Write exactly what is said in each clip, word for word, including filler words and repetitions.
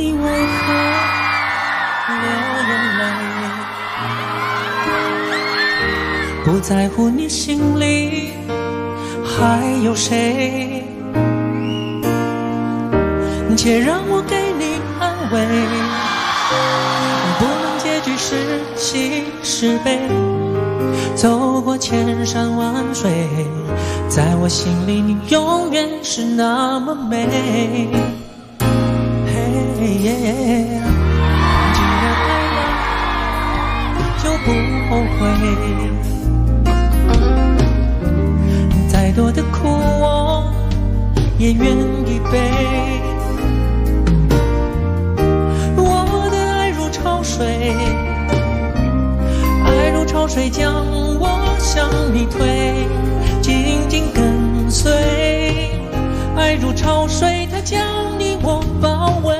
你为何流眼泪？不在乎你心里还有谁？且让我给你安慰，不能结局是喜是悲，走过千山万水，在我心里你永远是那么美。嘿耶，既然爱了就不后悔，再多的苦我也愿意背。我的爱如潮水，爱如潮水将我向你推，紧紧跟随。爱如潮水，它将你我包围。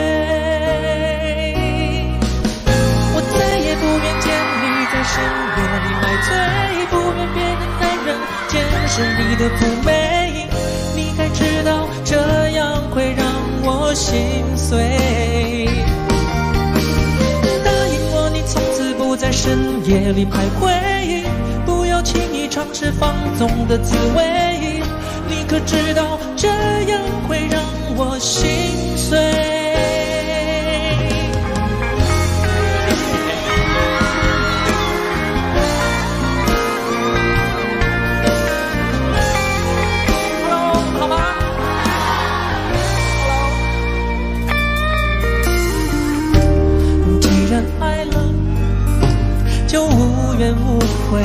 我再也不愿见你在深夜里买醉，不愿别的男人见识你的妩媚。你该知道，这样会让我心碎。答应我，你从此不在深夜里徘徊，不要轻易尝试放纵的滋味。你可知道，这样会让我心碎。Hello， 好吗 ？Hello。既然爱了，就无怨无悔。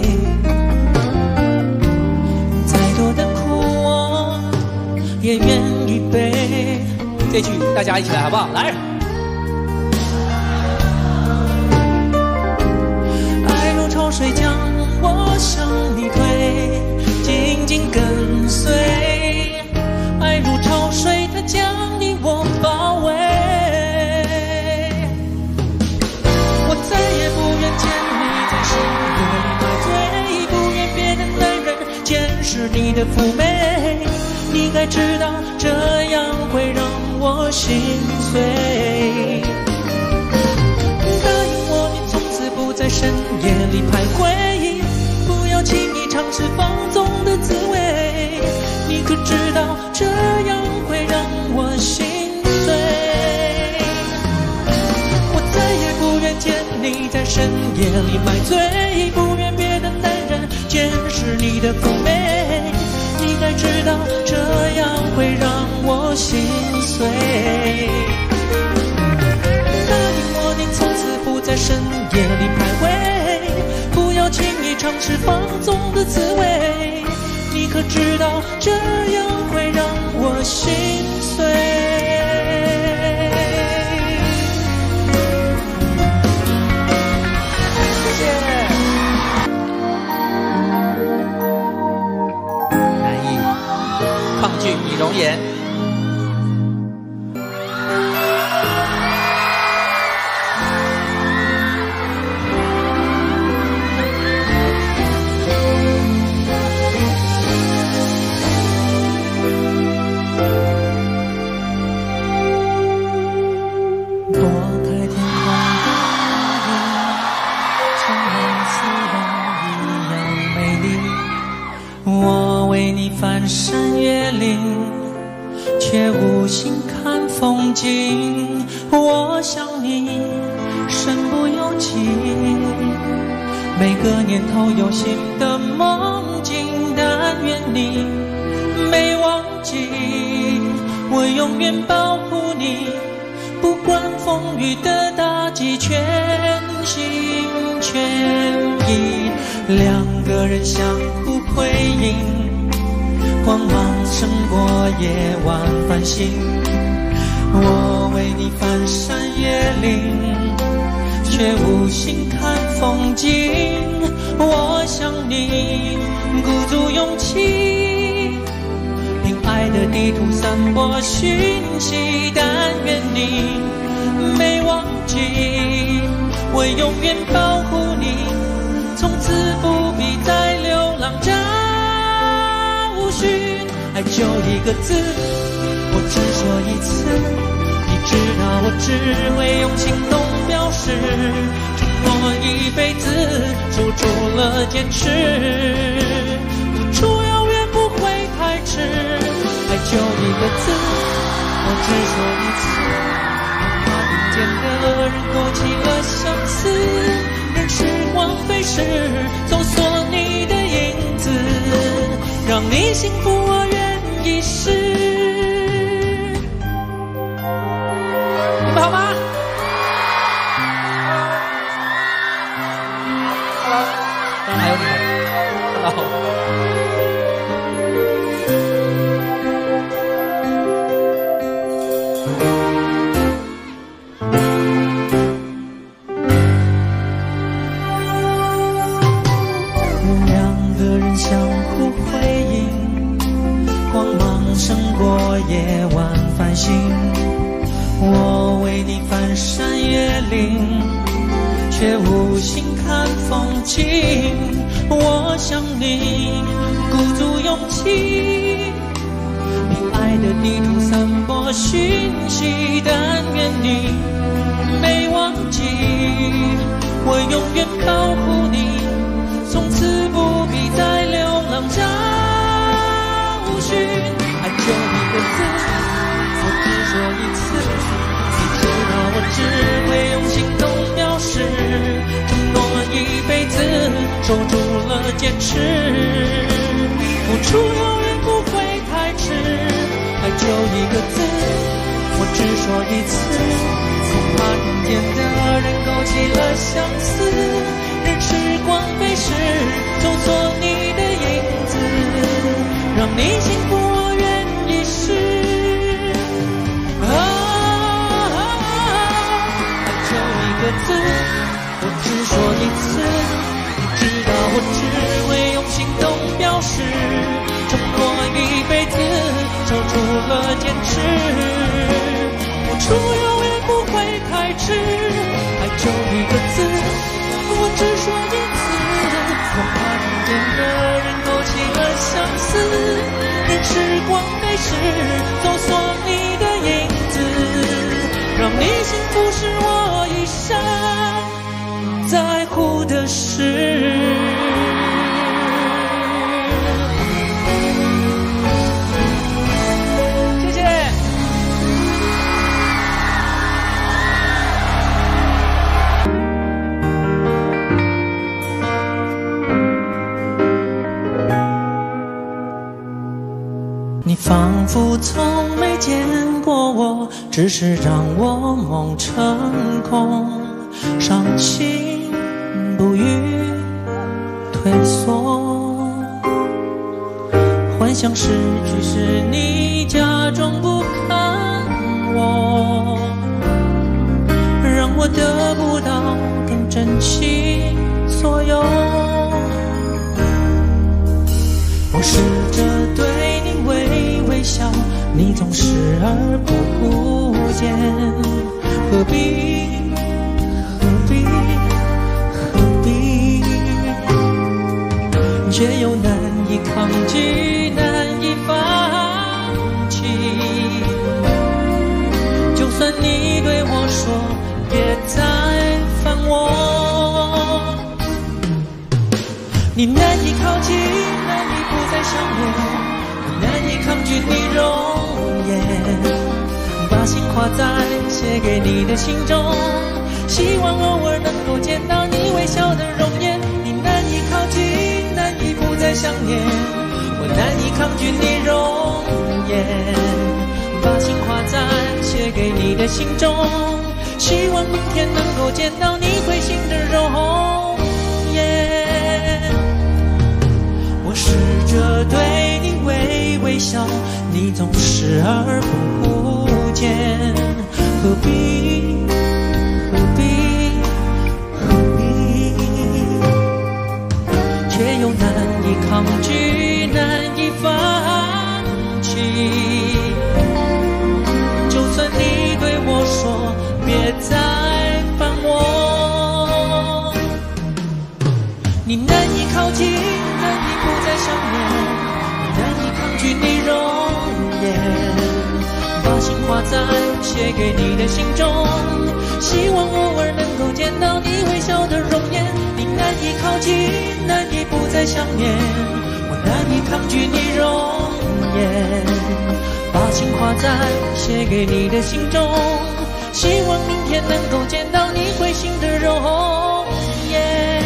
也愿意背。这句大家一起来好不好？来！爱如潮水将我向你推，紧紧跟随。爱如潮水，它将你我包围。我再也不愿见你在深夜里买醉，不愿别的男人见识你的妩媚。你该知道，这样会让我心碎。答应我，你从此不在深夜里徘徊，不要轻易尝试放纵的滋味。你可知道，这样会让我心碎。我再也不愿见你在深夜里买醉，不愿别的男人见识你的妩媚。你该知道，这样会让我心碎。答应我，你从此不在深夜里徘徊，不要轻易尝试放纵的滋味。你可知道，这样会让我心碎。抗拒你容颜。拨开天空的云，像蓝丝绒一样美丽。我为你翻山越岭，却无心看风景。我想你身不由己，每个年头有新的梦境，但愿你没忘记，我永远保护你，不管风雨的打击，全心全意，两个人相互辉映，光芒胜过夜晚繁星。我为你翻山越岭，却无心看风景。我想你鼓足勇气，凭爱的地图散播讯息，但愿你没忘记，我永远保护你，从此不必再流浪找寻。爱就一个字，我只说一次，你知道只会用行动表示，承诺一辈子，守住了坚持。付出永远不会太迟，爱就一个字，我只说一次。怕听见的人勾起了相思，任时光飞逝，搜索你的影子，让你幸福我愿一世。你们好吗？ Hello， 当然还有你们。Hello。两个人相互辉映，光芒胜过夜晚繁星。我为你翻山越岭，却无心看风景。我想你鼓足勇气，你爱的地图散播讯息，但愿你没忘记，我永远靠护你，从此不必再流浪找寻。爱就一个字，我只说一次，你知道我只会用行动表示，承诺一辈子，守住了坚持。付出永远不会太迟，爱就一个字，我只说一次。从怕听见的人勾起了相思，任时光飞逝，搜索你的影子，让你幸福我愿一世。啊，爱就一个字，我只说一次。你知道我只会用行动表示，承诺一辈子，守住了坚持。付出永远不会太迟，爱就一个字，我只说一次。我怕听见的人勾起了相思，任时光飞逝，搜索你的影子，让你幸福是我一生在乎的事。谢谢。你仿佛从没见过我，只是让我梦成空，伤心不语退缩，幻想失去是你假装不看我，让我得不到更珍惜所有。我试着对你微微笑，你总视而不见，何必何必何必，却又难以抗拒，难以放弃。就算你对我说别再烦我，你难以靠近，难以不再想念，难以抗拒你容颜，把心画在写给你的信中，希望偶尔能够见到你微笑的容颜。你难以靠近，难以不再想念，我难以抗拒你容颜，把心画在写给你的信中，希望明天能够见到你会心的容颜。我试着对你微微笑，你总视而不见，何必何必何必，却又难以抗拒，难以放弃。就算你对我说别再烦我，你难以靠近，难以不再想念，难以抗拒你容颜，把画在写给你的信中，希望偶尔能够见到你微笑的容颜。你难以靠近，难以不再想念，我难以抗拒你容颜。把情画在写给你的信中，希望明天能够见到你会心的容颜。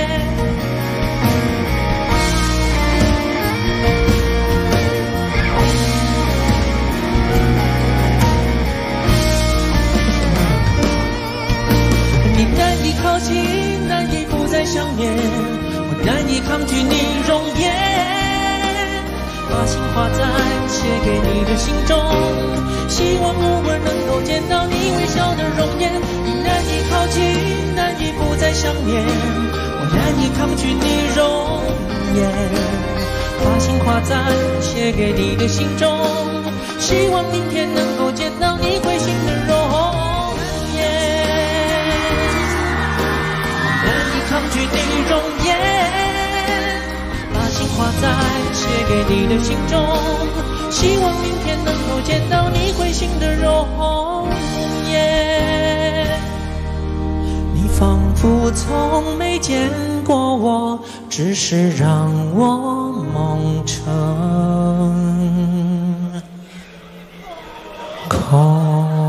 你难以靠近，难以不再想念，我难以抗拒你容颜。把情画在写给你的信中，希望偶尔能够见到你微笑的容颜。你难以靠近，难以不再想念，我难以抗拒你容颜。把情画在写给你的信中，希望明天能够见到你会心的容颜。难以抗拒你容颜，把情画在写给你的信中，希望明天能够见到你会心的容颜。你仿佛从没见过我，只是让我梦成空。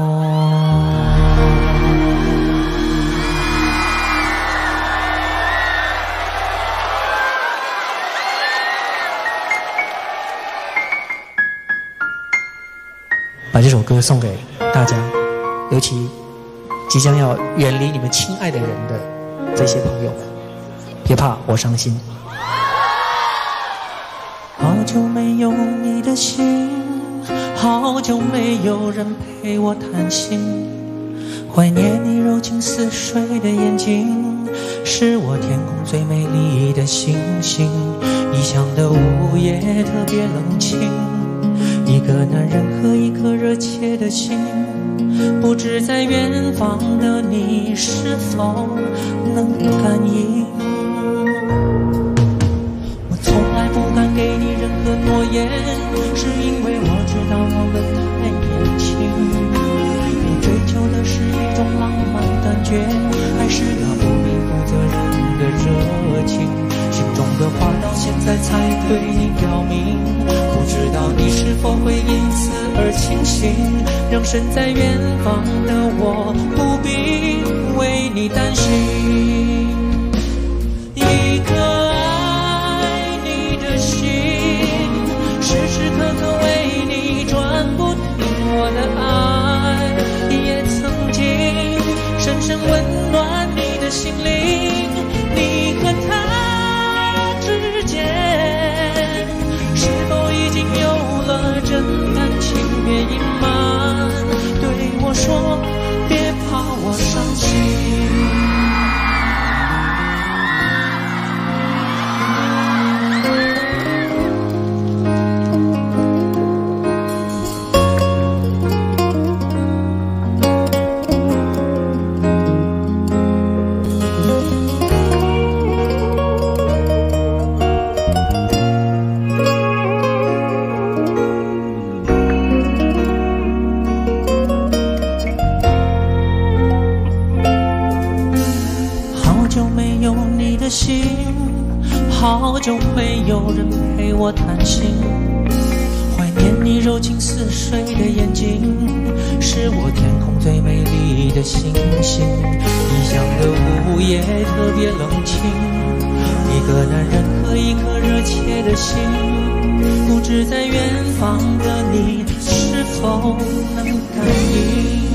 把这首歌送给大家，尤其即将要远离你们亲爱的人的这些朋友们，别怕，我伤心。好久没有你的心，好久没有人陪我谈心，怀念你柔情似水的眼睛，是我天空最美丽的星星。异乡的午夜特别冷清，一个男人和一颗热切的心，不知在远方的你是否能感应。我从来不敢给你任何诺言，是因为我知道我们太年轻。你追求的是一种浪漫感觉，还是那不必负责任的热情？心中的话到现在才对你表明，不知道你是否会因此而清醒，让身在远方的我不必为你担心。一颗爱你的心，时时刻刻为你转不停，我的爱也曾经深深温暖你的心灵。你和他之间是否已经有了真感情？别隐瞒，对我说，别怕我伤心。好久没有人陪我谈心，怀念你柔情似水的眼睛，是我天空最美丽的星星。异乡的午夜特别冷清，一个男人和一颗热切的心，不知在远方的你是否能感应。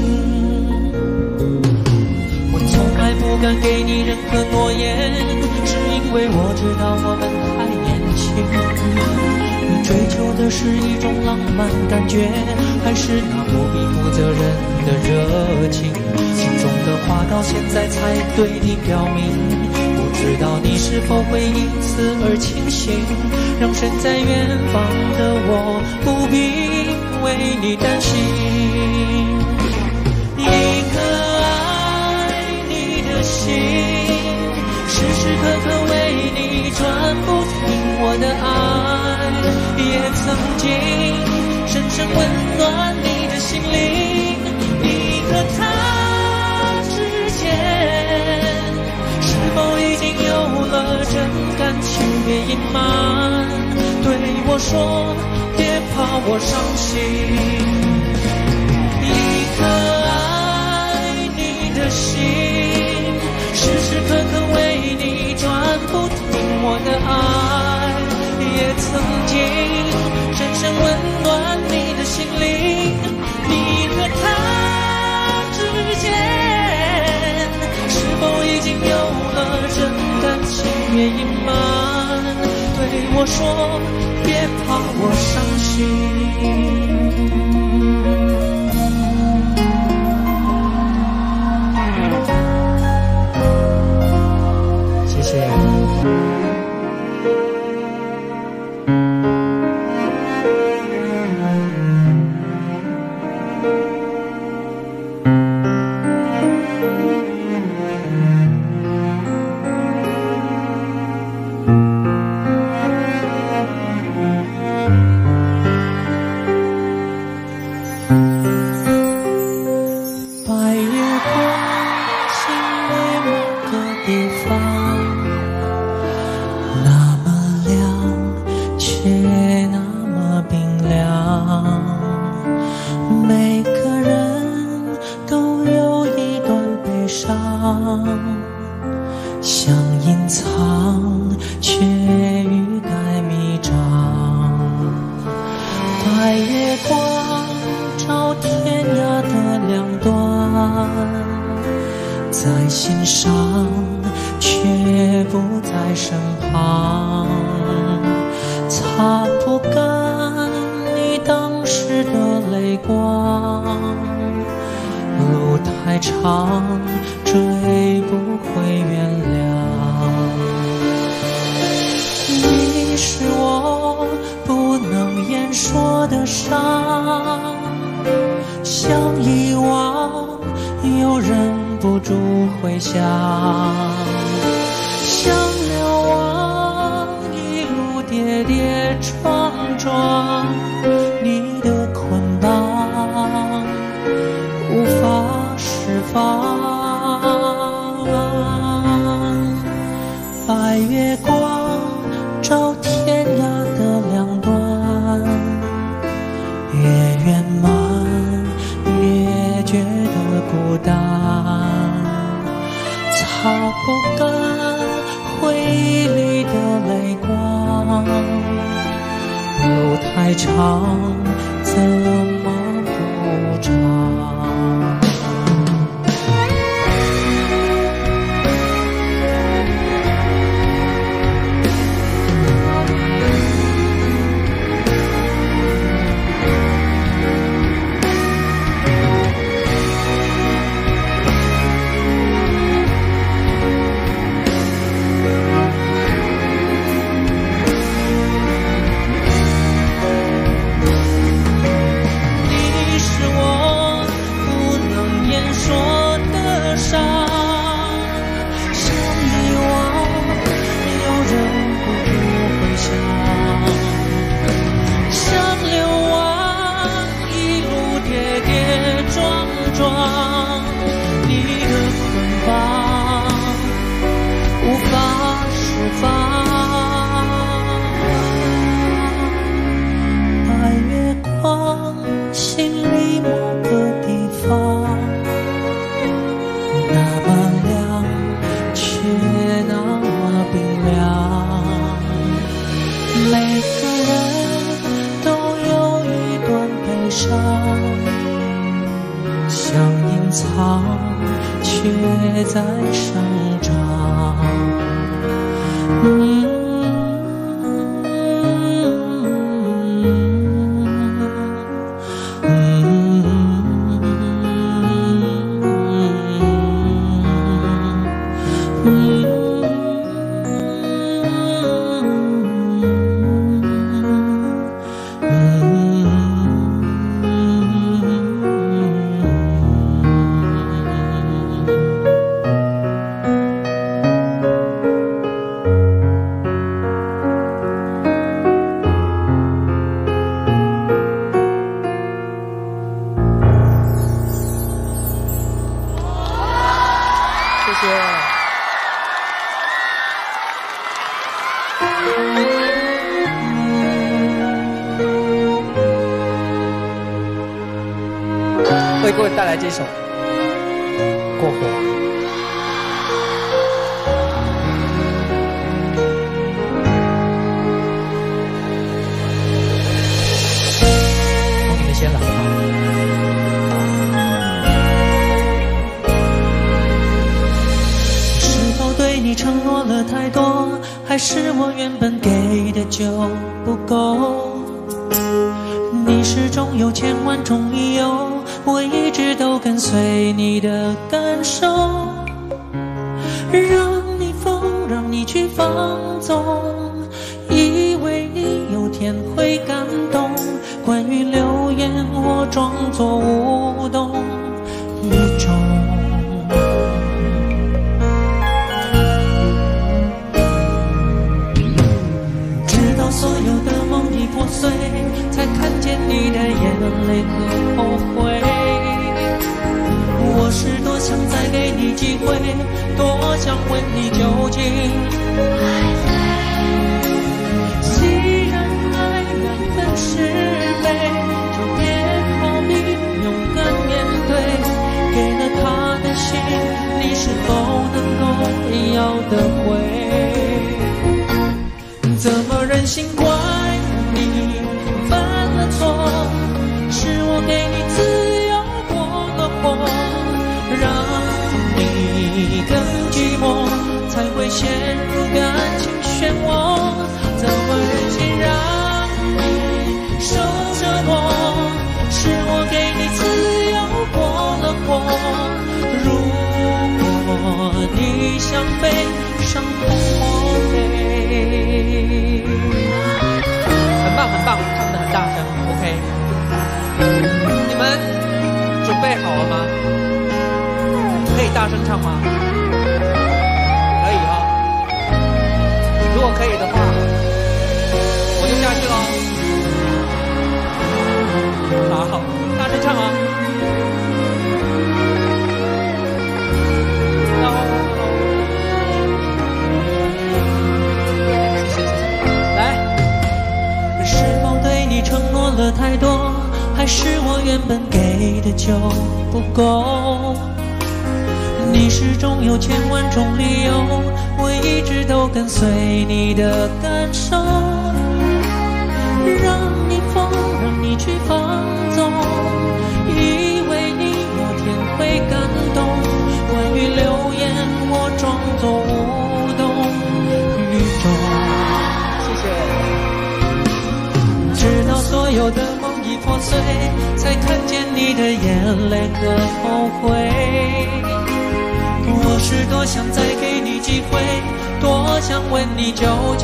我从来不敢给你任何诺言，是因为我知道我们太年轻。你追求的是一种浪漫感觉，还是那不必负责任的热情？心中的话到现在才对你表明，不知道你是否会因此而清醒，让身在远方的我不必为你担心。一颗爱你的心，时时刻刻为你转不停，我的爱也曾经深深温暖你的心灵。 说，别怕我伤心。一颗爱你的心，时时刻刻为你转不停，我的爱也曾经深深温暖你的心灵。你和他之间是否已经有了真感情，别隐瞒，对我说，别怕我伤心。谢谢。想隐藏，却欲盖弥彰。白月光照天涯的两端，在心上，却不在身旁。擦不干你当时的泪光，路太长，追不回原谅。你是我不能言说的伤，想遗忘又忍不住回想，想瞭望一路跌跌撞撞，你的捆绑无法释放。白月光照天涯的两端，越圆满越觉得孤单。擦不干回忆里的泪光，路太长怎么不长。却在生长。嗯谢谢。 为各位带来这首《过火》。从你们先来吧。 是否对你承诺了太多，还是我原本给的就不够？你始终有千万种理由，我一直都跟随你的感受，让你疯，让你去放纵，以为你有天会感动。关于流言，我装作无动于衷。直到所有的梦已破碎，才看见你的眼泪和后悔。我是多想再给你机会，多想问你究竟。既然爱难分是非，就别逃避，勇敢面对。给了他的心，你是否能够要得回？怎么忍心怪你犯了错？是我给你自由过了火，让你更寂寞，才会陷入感情漩涡。怎么忍心让你受折磨？是我给你自由过了火。如果你想飞，伤痛我背。 很棒很棒，唱得很大声 ，OK。你们准备好了吗？可以大声唱吗？可以啊、哦。如果可以的话，我就下去了。好，大声唱啊！ 承诺了太多，还是我原本给的就不够？你始终有千万种理由，我一直都跟随你的感受，让你疯，让你去放纵，以为你有天会感动。关于流言，我装作无动于衷。直到所有的梦已破碎，才看见你的眼泪和后悔。我是多想再给你机会，多想问你究竟。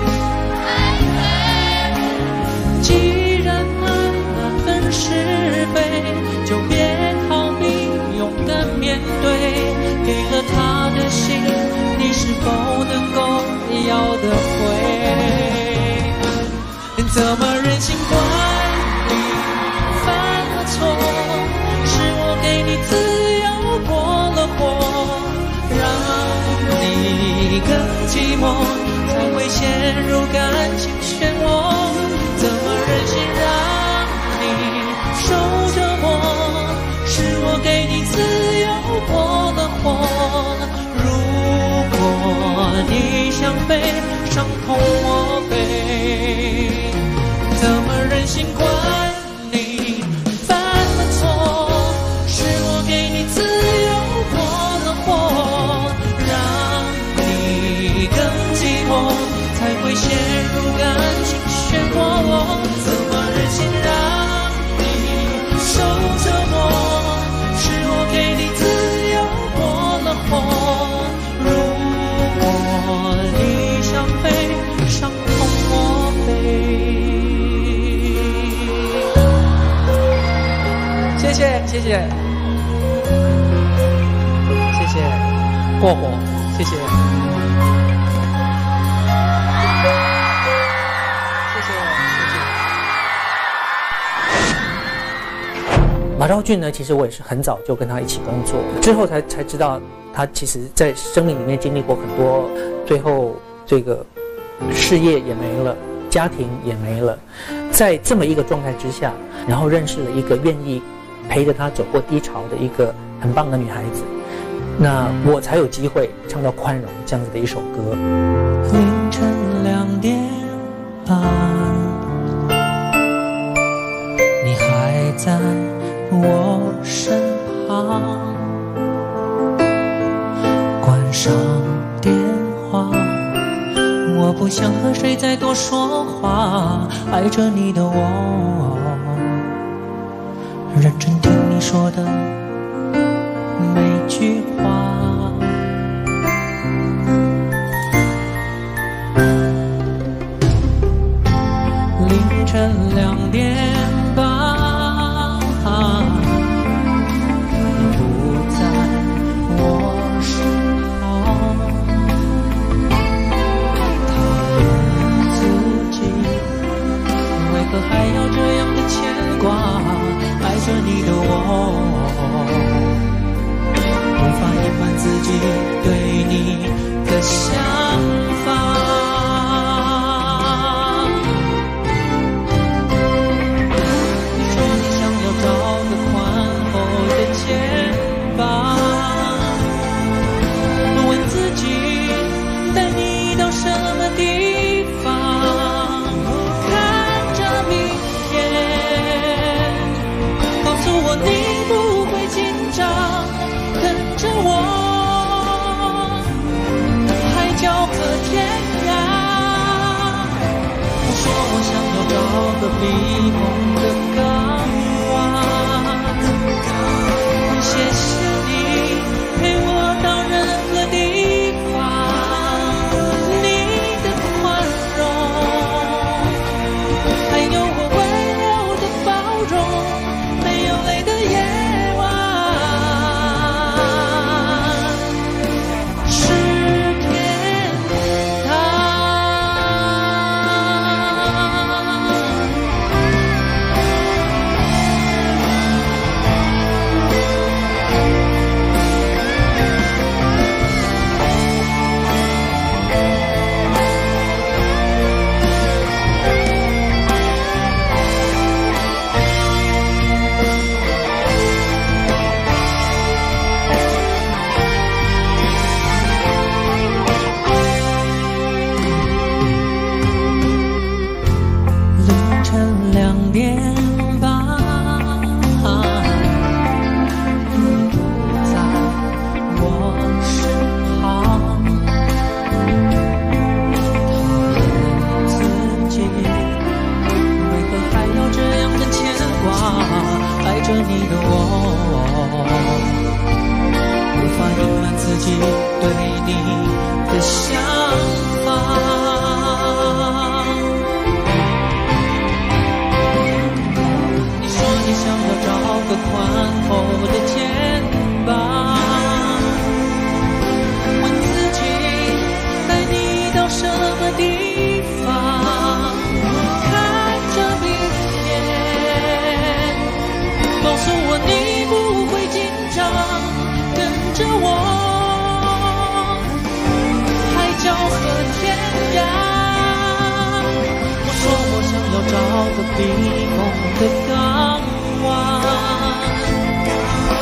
既然爱难分是非，就别逃避，勇敢面对。给了他的心，你是否能够要得回？怎么忍心怪你犯了错？是我给你自由过了火，让你更寂寞，才会陷入感情漩涡。怎么忍心让你受折磨？是我给你自由过了火。如果你想飞，伤痛我背。怎么忍心怪你犯了错？是我给你自由过了火，让你更寂寞，才会陷入感情漩涡。怎么忍心让你受折磨？是我给你自由过了火。如果你想飞，伤痛我背。谢谢谢谢谢谢过火，谢谢谢谢马兆骏呢，其实我也是很早就跟他一起工作，之后才才知道他其实在生命里面经历过很多，最后这个事业也没了，家庭也没了，在这么一个状态之下，然后认识了一个愿意陪着他走过低潮的一个很棒的女孩子，那我才有机会唱到宽容这样子的一首歌。 凌晨两点半，你还在我身旁，关上电话，我不想和谁再多说话，爱着你的我，认真听你说的每句话。凌晨两点半，你不在我身旁，讨厌自己为何还要这样的牵挂，爱着你的我，无法隐瞒自己对你的想法。避梦的港湾，谢谢你陪我到任何地方，你的宽容，还有我温柔的包容，没有泪的夜晚是天堂。避梦的港湾，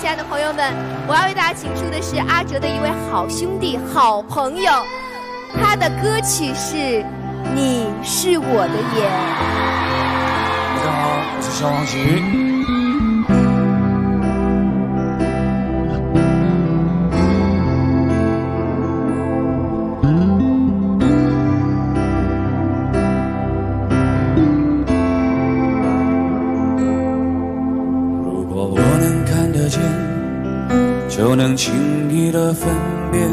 亲爱的朋友们，我要为大家请出的是阿哲的一位好兄弟、好朋友，他的歌曲是《你是我的眼》。 大家好，我是萧煌奇。如果我能看得见，就能轻易地分辨。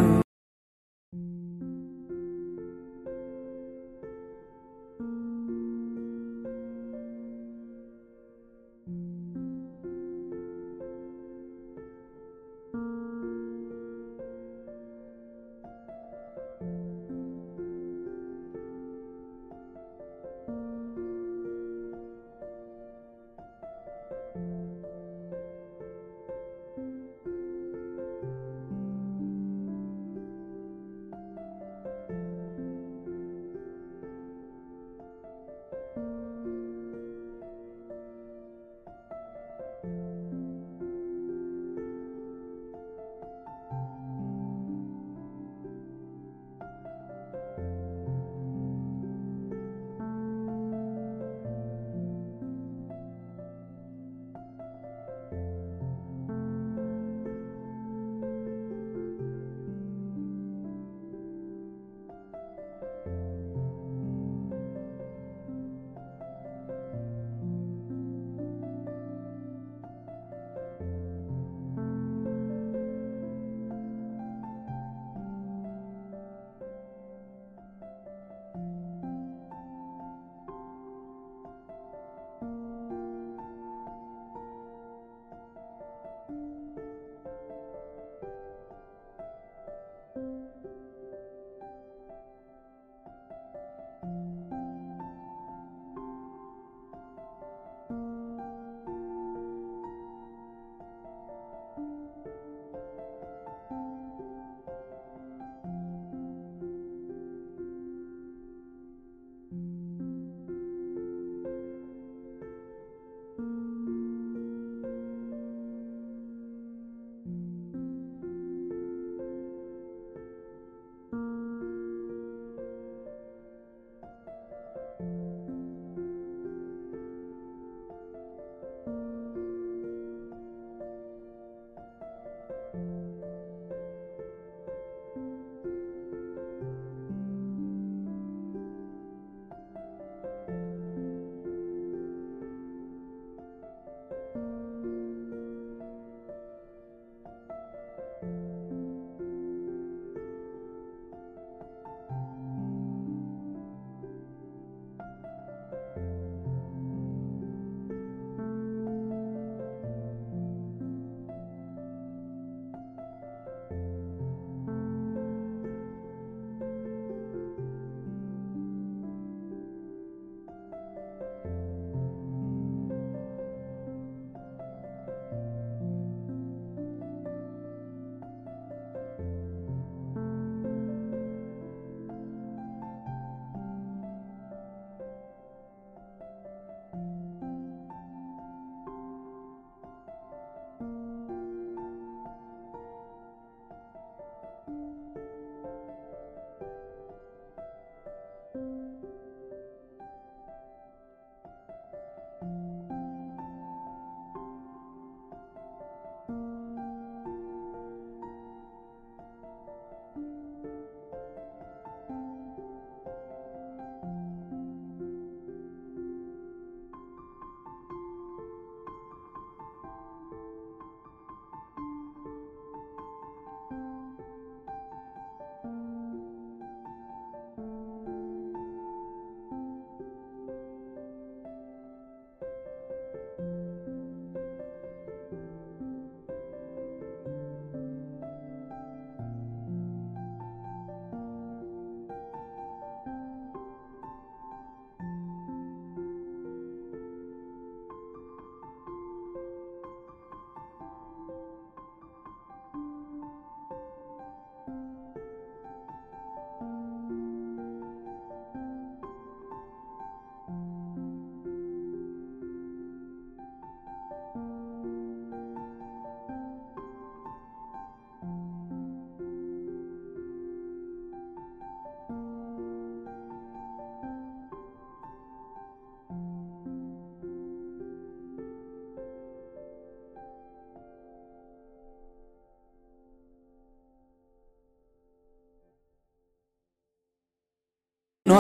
暖，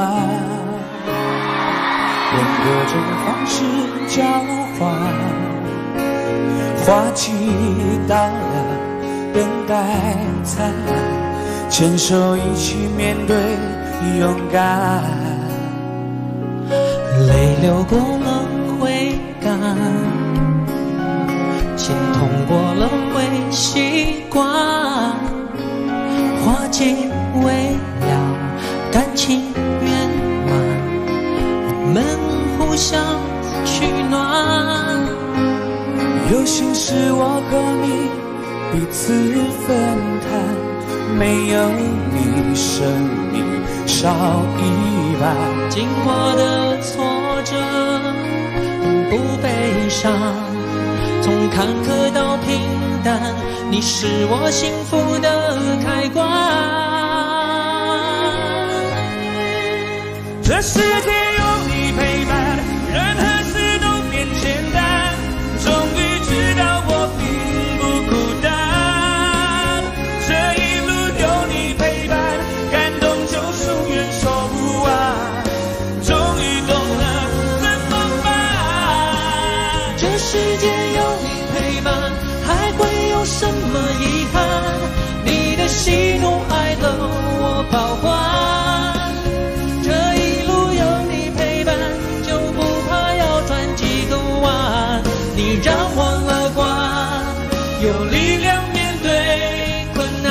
用各种方式交换，花期到了，等待灿烂，牵手一起面对，勇敢。 泪流过了会干，心痛过了会习惯，花季未了，感情圆满，我们互相取暖。 有心事我和你彼此分担，没有你生命少一半。 经过的挫折不悲伤，从坎坷到平淡，你是我幸福的开关。 这世界有你陪伴，人和事都变简单，终于知道我并不孤单。这一路有你陪伴，感动就是永远说不完，终于懂了怎么办。 这世界有你陪伴，还会有什么遗憾？你的喜怒哀乐我保管。这一路有你陪伴，就不怕要转几个弯。你让我乐观，有力量面对困难。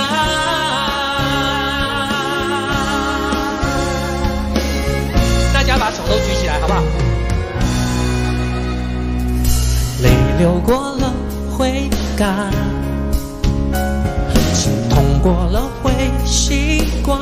大家把手都举起来，好不好？泪流过了会干，心痛过了会习惯，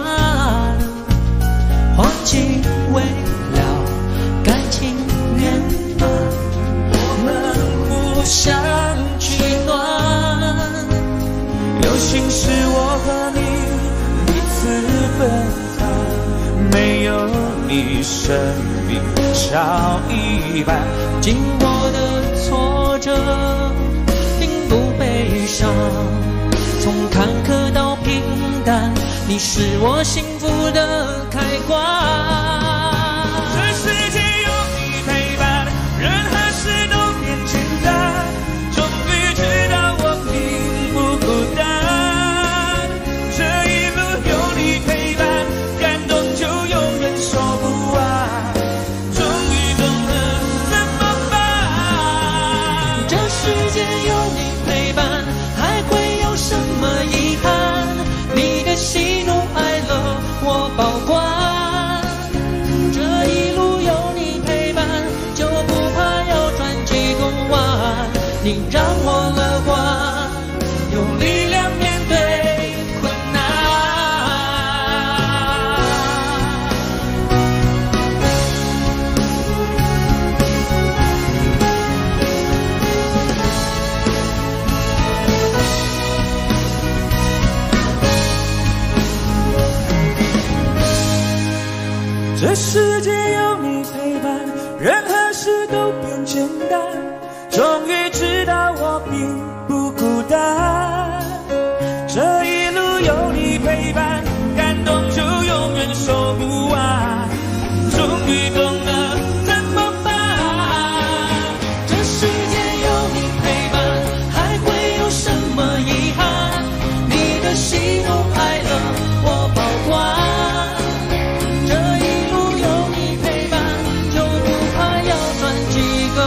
花季未了，感情圆满，我们互相取暖。 有心事我和你彼此分担，没有你生命少一半。 经过的挫折并不悲伤，从坎坷到平淡，你是我幸福的开关。 这世界有你陪伴，人和事都变简单，终于知道我并不孤单。这一路有你陪伴，感动就永远说不完，终于懂了怎么办。 这世界有你陪伴，还会有什么遗憾？你的喜怒哀乐我保管。这一路有你陪伴，就不怕要转几个弯。你让我乐观，有力量面对困难。 这世界有你陪伴，人和事都变简单，终于知道我并不孤单。这一路有你陪伴，感动就永远说不完，终于懂了怎么办。 这世界有你陪伴，还会有什么遗憾？你的喜怒哀乐我保管。这一路有你陪伴，就不怕要转几个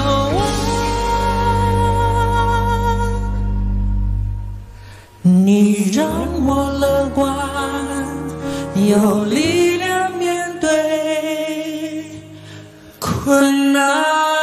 弯。你让我乐观，有力量面对困难。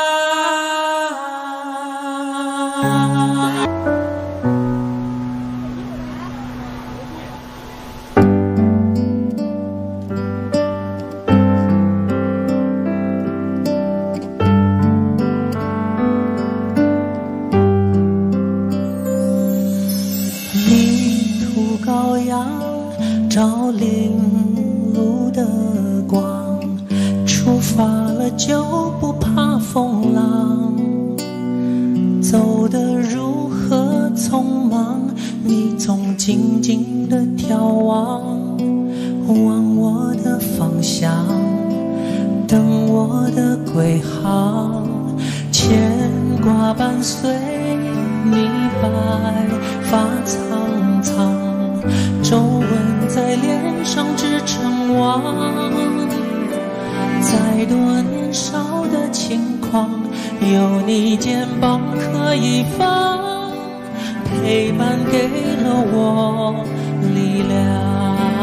泥土羔羊照领路的光，出发了就不怕风浪，走得如何匆忙，你总静静地眺望， 往我的方向，等我的归航，牵挂伴随你，白发苍苍，皱纹在脸上支撑我。再多年少的轻狂，有你肩膀可以放，陪伴给了我力量。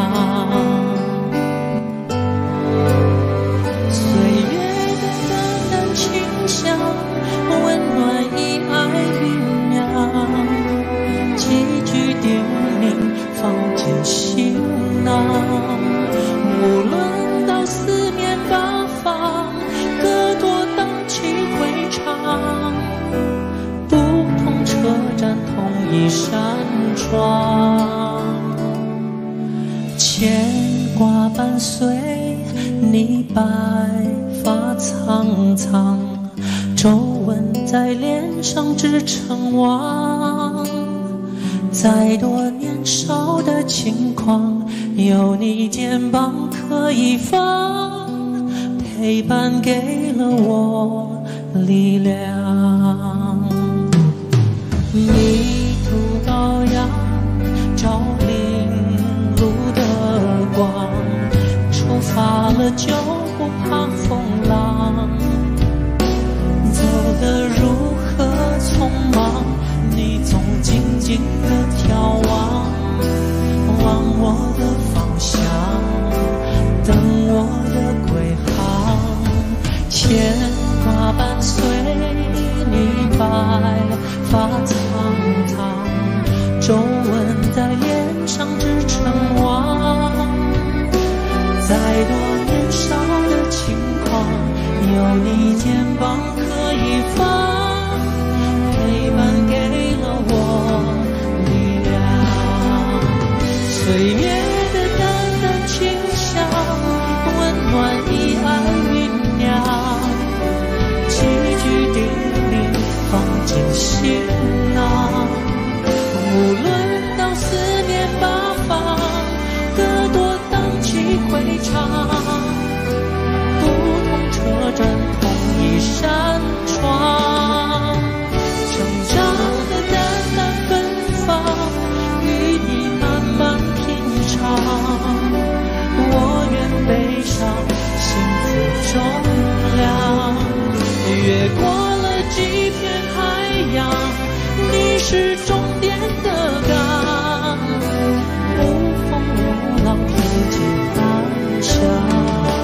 岁月的淡淡清香，温暖以爱酝酿，几句叮咛放进心囊。无论到四面八方，各多荡气回肠，不同车站同一扇窗，牵挂伴随你，白发苍苍，皱纹在脸上支撑我。再多年少的轻狂，有你肩膀可以放，陪伴给了我力量。迷途羔羊照领路的光，出发了就不怕风浪，走得如何匆忙，你总静静地眺望，往我的方向，等我的归航，牵挂伴随你，白发苍苍，皱纹在脸上支撑我。再多年少的轻狂，有你肩膀可以放，陪伴给了我力量。岁月的淡淡清香，温暖以爱酝酿，几句叮咛放进心囊。无论到四面八方，各多荡气回肠，不同车站同一扇窗，成长的淡淡芬芳，与你慢慢品尝。我愿背上幸福重量，越过了几片海洋，你是终点的港，无风无浪，平静安详。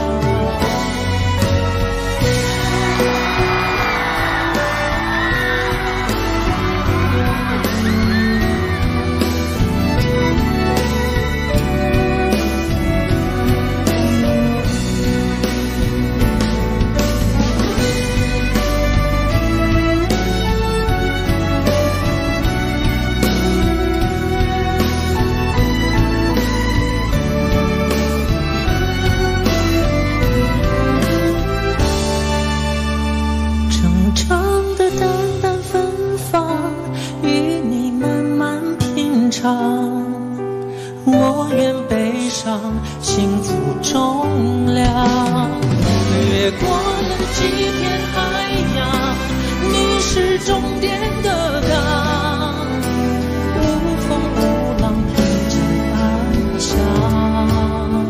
我愿背上幸福重量，越过了几片海洋，你是终点的港，无风无浪，平静安详。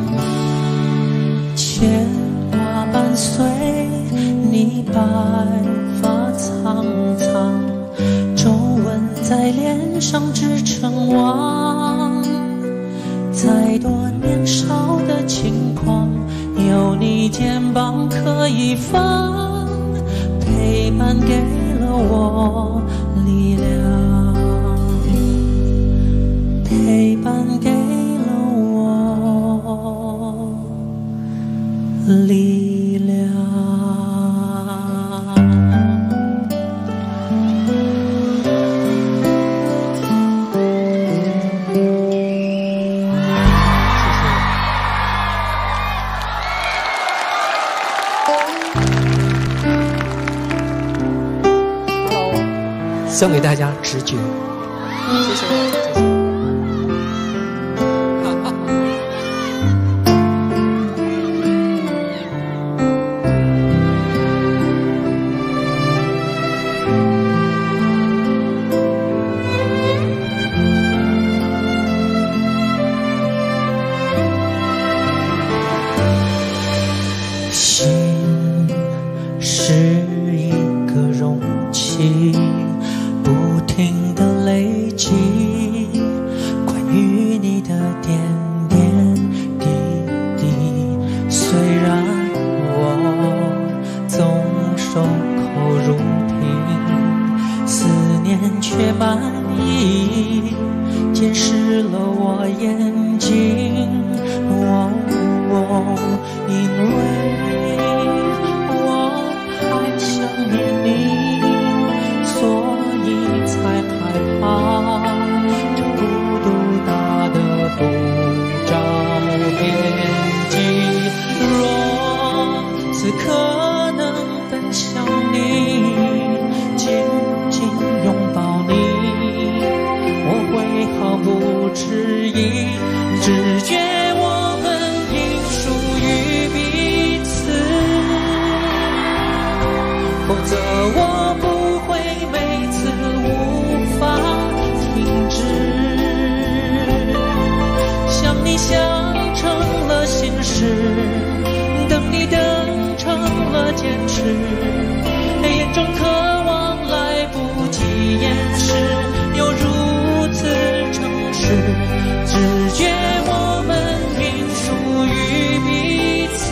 牵挂伴随你，白发苍苍，皱纹在脸上支撑我。再多年少的轻狂，有你肩膀可以放，陪伴给了我力量，陪伴给了我力量。 送给大家直觉。 谢谢，谢谢。 却满意，监视了我眼睛。哦哦，因为我太想念你，所以才害怕这孤独大的不着边际。若此刻能奔向你，紧紧拥抱你，我会毫不迟疑，只觉我们应属于彼此，否则我不会每次无法停止。想你想成了心事，等你等成了坚持，眼中渴望来不及掩饰，又如此诚实，只觉我们应属于彼此，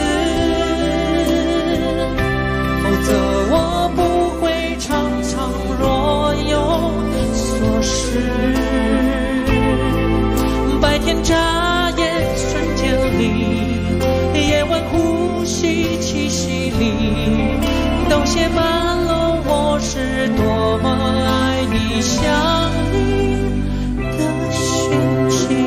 否则我不会常常若有所失。白天眨眼瞬间里，夜晚呼吸气息里，都写满了我是多么爱你想你的讯息。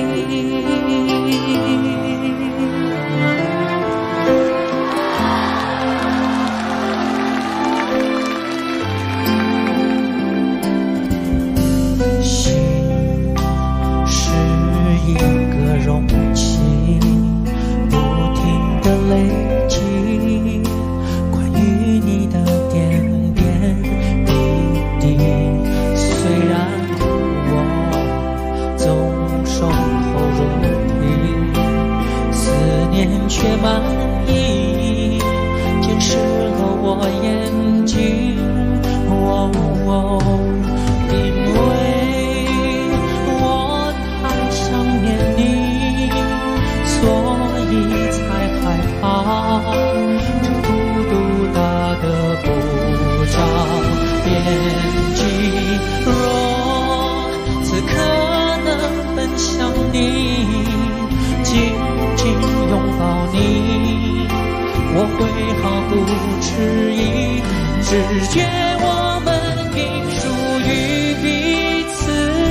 心是一个容器，不停地累积关于你的点点滴滴。虽然我总守候如瓶，思念却满溢，监视了我眼睛。哦哦，因为我太想念你，所以才害怕这孤独大的不着边际。若此刻能奔向你，紧紧拥抱你，我会毫不迟疑，只觉我们应属于彼此，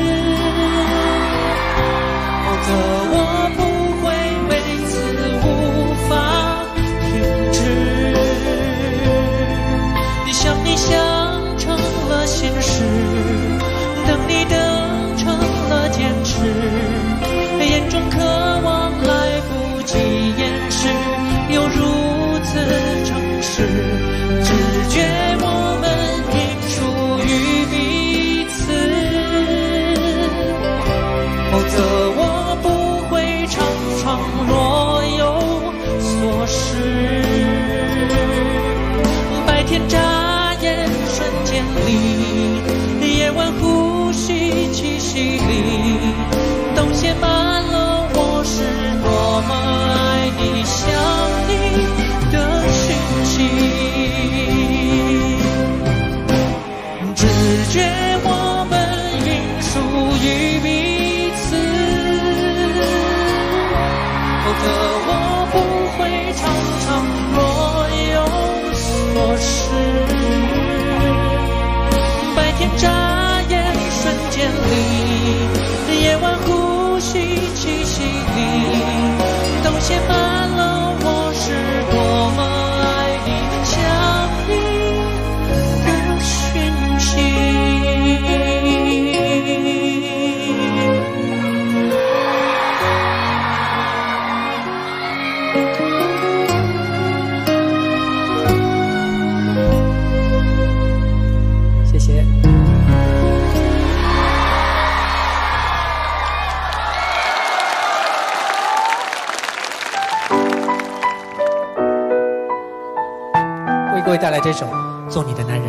否则我不会每次无法停止。想你想成了心事，等你等成了坚持，眼中渴望来不及掩饰，又如此诚实，只觉我们应属于彼此，否则我不会常常若有所失。白天眨眼瞬间里，夜晚呼吸气息里，都写满了我是多么爱你想你的讯息。只觉我们应属于彼此，否则我不会常常若有所失。白天眨眼瞬间里，夜晚呼吸气息里，都写满了我是多么爱你想你的讯息。 谢谢。为各位带来这首《做你的男人》。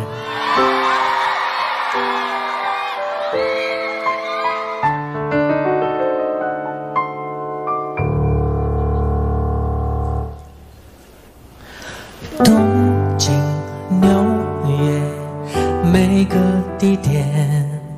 东京、纽约，每个地点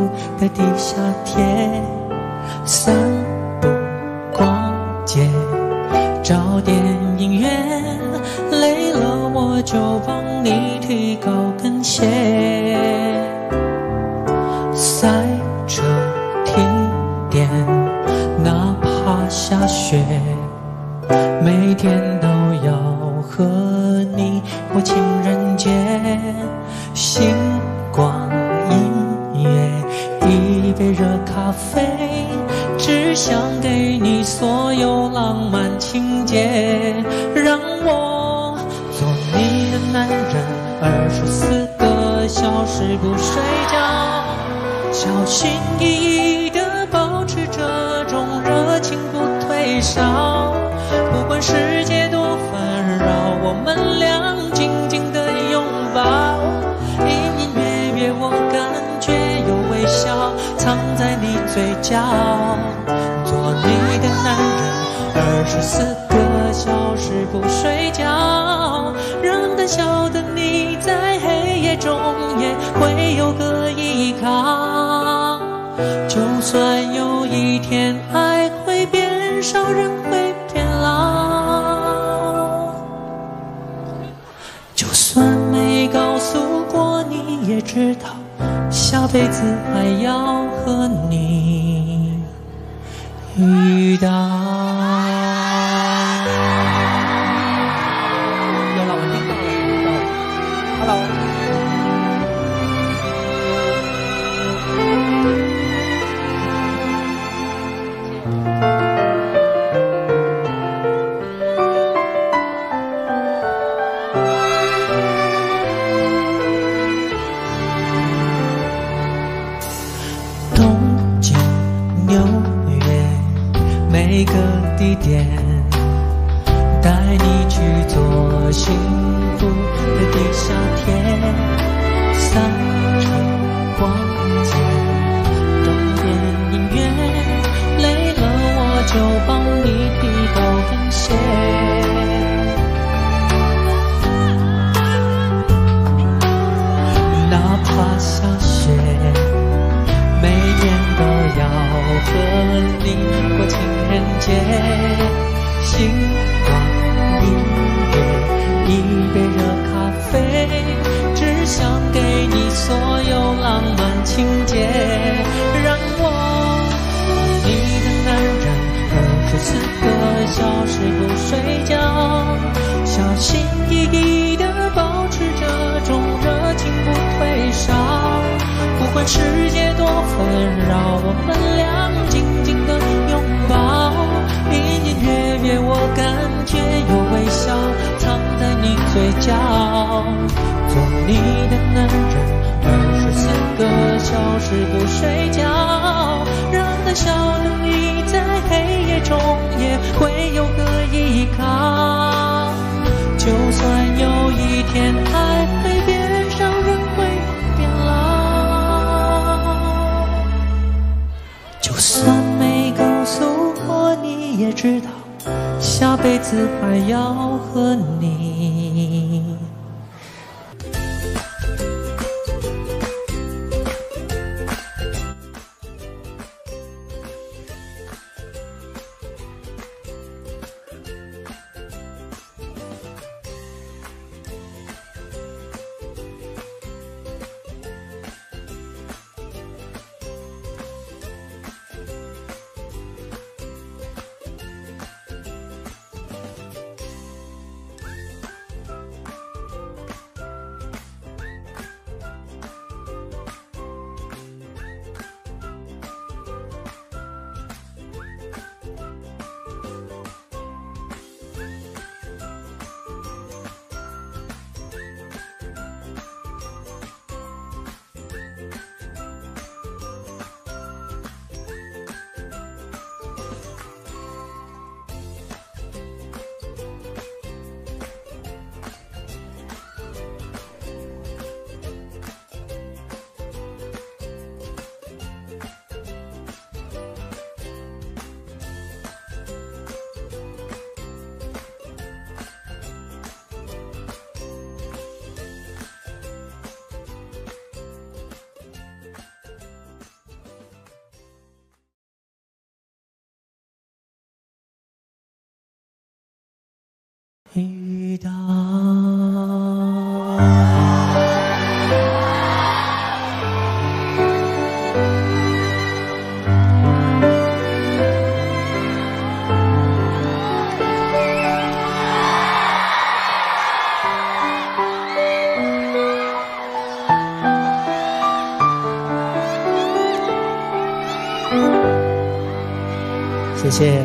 的地下铁，散步逛街找电影院，累了我就帮你提高跟鞋，赛车停电哪怕下雪，每天都要和你过情人节，星光音乐一杯热咖啡，只想给你所有浪漫情节，让我做你的男人，二十四个小时不睡觉，小心翼翼地保持这种热情不退烧，不管世界多纷扰，我们俩紧紧地拥抱，隐隐约约我感觉有微笑藏在你嘴角，做你的男人，二十四个小时不睡觉，让胆小的你在黑夜中也会有个依靠，就算有一天爱会变少，人会变老，就算没告诉过你也知道，下辈子还要和你遇到。 有了，我听到了，听到了。Hello。 每个地点带你去做幸福的地下铁，赛车逛街懂电影院，累了我就帮你提高跟鞋，哪怕下雪每天都要和你过情人节，星光音乐一杯热咖啡，只想给你所有浪漫情节，让我做你的男人，二十四个小时不睡觉，小心翼翼地保持这种热情不退烧，不管世界多纷扰，我们俩紧紧地拥抱，隐隐约约我感觉有微笑藏在你嘴角，做你的男人，二十四个小时不睡觉，让胆小的你在黑夜中也会有个依靠，就算有一天爱会变少，人会变老，就算没告诉过你也知道，下辈子还要和你遇到。 谢谢。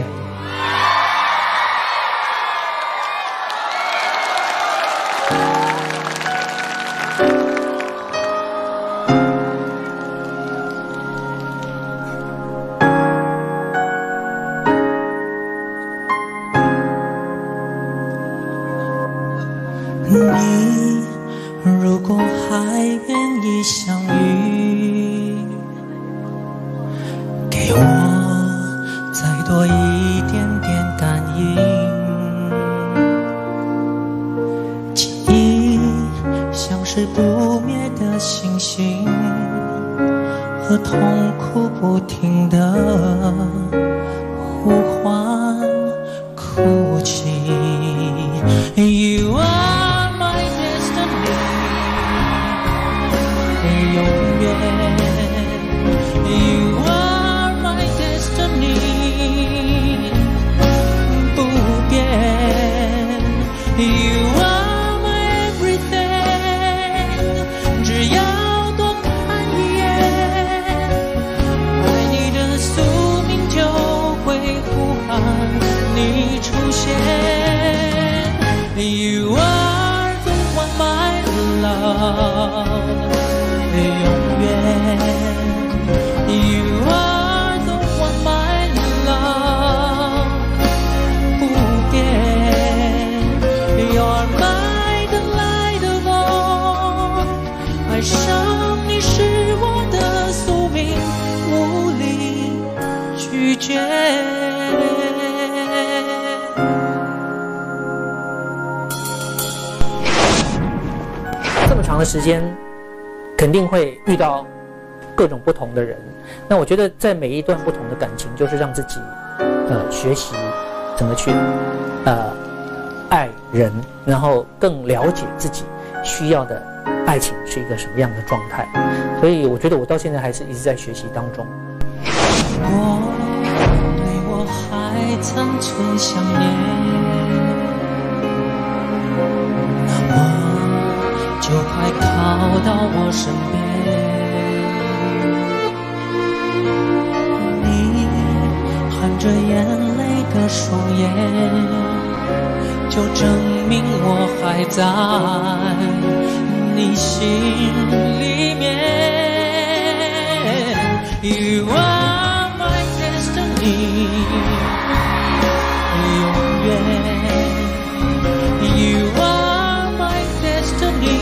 你如果还愿意相遇，给我再多一点点感应，记忆像是不灭的星星，和痛苦不停的呼唤哭泣。You are my destiny， 永远。You are my destiny， 不变。You are my everything， 只要多看一眼，爱你的宿命就会呼喊你出现。You are the one my love， 永远。You are the one my love， 不变。You're my delight of all， 爱上你是我的宿命，无力拒绝。 这么长的时间，肯定会遇到各种不同的人。那我觉得在每一段不同的感情，就是让自己呃学习怎么去呃爱人，然后更了解自己需要的爱情是一个什么样的状态。所以我觉得我到现在还是一直在学习当中。 如果对我还残存想念，那么就快靠到我身边。含着眼泪的双眼，就证明我还在你心里面。You are my destiny， 永远。You are my destiny，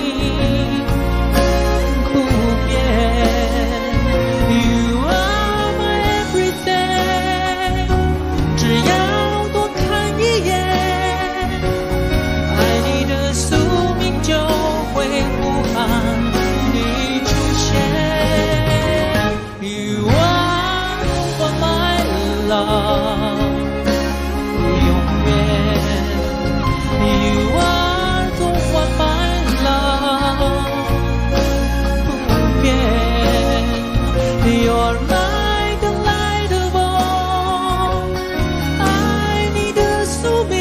不变。You are my everything，只要多看一眼，爱你的宿命就会呼喊你出现。You are for my love， 永远。You are the one my love， 不变。You're my delight of all， 爱你的宿命，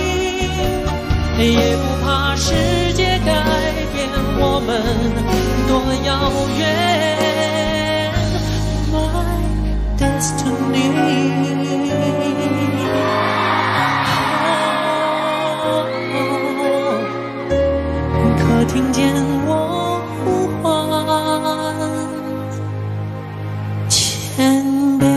也不怕世界改变我们多遥远。My destiny， 可听见我呼唤千遍。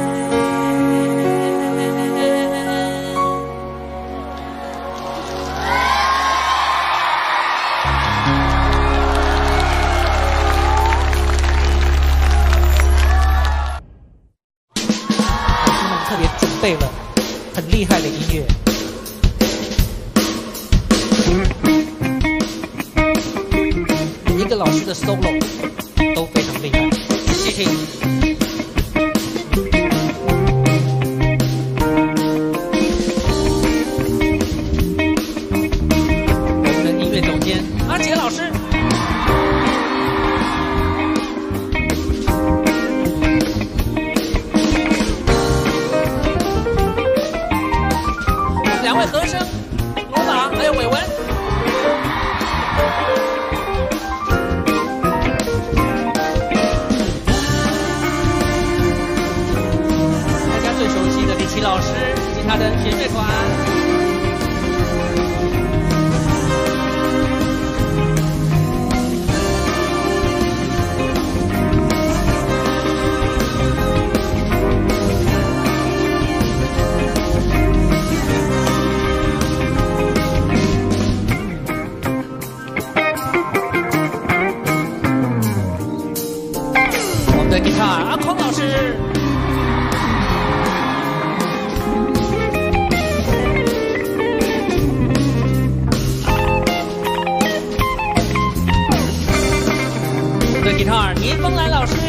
特别准备了很厉害的音乐。每一个老师的 solo 都非常厉害，谢谢。 他的弦乐团。我们的 guitar 阿空老师。我们的 guitar 倪风兰老师。